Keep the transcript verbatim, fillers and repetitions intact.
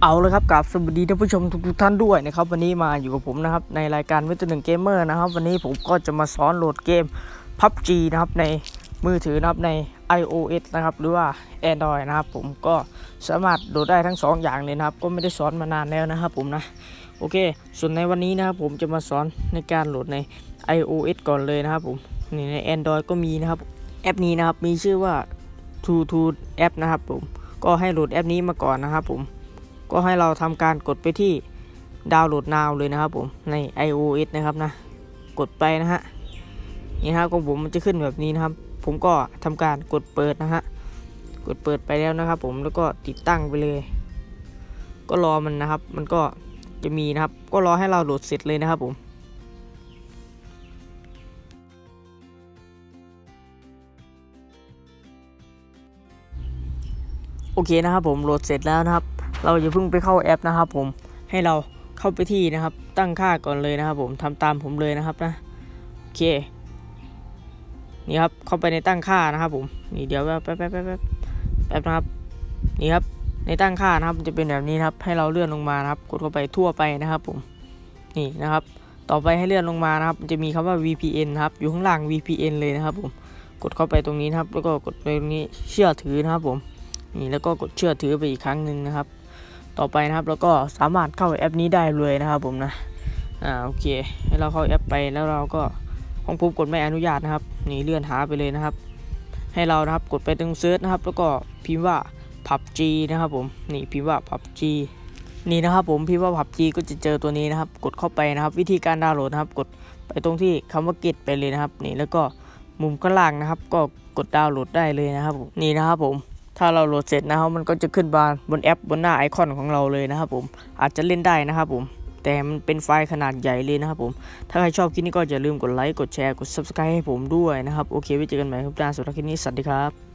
เอาเลยครับกับสวัสดีท่านผู้ชมทุกท่านด้วยนะครับวันนี้มาอยู่กับผมนะครับในรายการวิทย์หนึ่งเกมเมอร์นะครับวันนี้ผมก็จะมาสอนโหลดเกม พับจี นะครับในมือถือนะครับใน iOS นะครับหรือว่า Android นะครับผมก็สามารถโหลดได้ทั้งสองอย่างเลยนะครับก็ไม่ได้สอนมานานแล้วนะครับผมนะโอเคส่วนในวันนี้นะครับผมจะมาสอนในการโหลดใน iOS ก่อนเลยนะครับผมนี่ใน Android ก็มีนะครับแอปนี้นะครับมีชื่อว่า ทู ทู แอปนะครับผมก็ให้โหลดแอปนี้มาก่อนนะครับผมก็ให้เราทำการกดไปที่ดาวน์โหลด now เลยนะครับผมใน iOS นะครับนะกดไปนะฮะนี่ครับของผมมันจะขึ้นแบบนี้นะครับผมก็ทำการกดเปิดนะฮะกดเปิดไปแล้วนะครับผมแล้วก็ติดตั้งไปเลยก็รอมันนะครับมันก็จะมีนะครับก็รอให้เราโหลดเสร็จเลยนะครับผมโอเคนะครับผมโหลดเสร็จแล้วนะครับเราอย่าเพิ่งไปเข้าแอปนะครับผมให้เราเข้าไปที่นะครับตั้งค่าก่อนเลยนะครับผมทำตามผมเลยนะครับนะโอเคนี่ครับเข้าไปในตั้งค่านะครับผมนี่เดี๋ยวแป๊บแป๊บแป๊บแป๊บแป๊บนะครับนี่ครับในตั้งค่านะครับจะเป็นแบบนี้นะครับให้เราเลื่อนลงมานะครับกดเข้าไปทั่วไปนะครับผมนี่นะครับต่อไปให้เลื่อนลงมานะครับจะมีคำว่า วี พี เอ็น นะครับอยู่ข้างล่าง วี พี เอ็น เลยนะครับผมกดเข้าไปตรงนี้นะครับแล้วก็กดไปตรงนี้เชื่อถือนะครับผมนี่แล้วก็กดเชื่อถือไปอีกครั้งหนึ่งนะครับต่อไปนะครับแล้วก็สามารถเข้าแอปนี้ได้เลยนะครับผมนะอ่าโอเคให้เราเข้าแอปไปแล้วเราก็ของผมกดไม่อนุญาตนะครับนี่เลื่อนหาไปเลยนะครับให้เรานะครับกดไปตรงเซิร์ชนะครับแล้วก็พิมพ์ว่า พับจี นะครับผมนี่พิมพ์ว่า พับจี นี่นะครับผมพิมพ์ว่า พับจี ก็จะเจอตัวนี้นะครับกดเข้าไปนะครับวิธีการดาวน์โหลดนะครับกดไปตรงที่คำว่า get ไปเลยนะครับนี่แล้วก็มุมข้างล่างนะครับก็กดดาวน์โหลดได้เลยนะครับนี่นะครับผมถ้าเราโหลดเสร็จนะครับมันก็จะขึ้นบานบนแอปบนหน้าไอคอนของเราเลยนะครับผมอาจจะเล่นได้นะครับผมแต่มันเป็นไฟล์ขนาดใหญ่เลยนะครับผมถ้าใครชอบคลิปนี้ก็อย่าลืมกดไลค์กดแชร์กด ซับสไครบ์ ให้ผมด้วยนะครับโอเคไว้เจอกันใหม่ครับจ้าสำหรับคลิปนี้สวัสดีครับ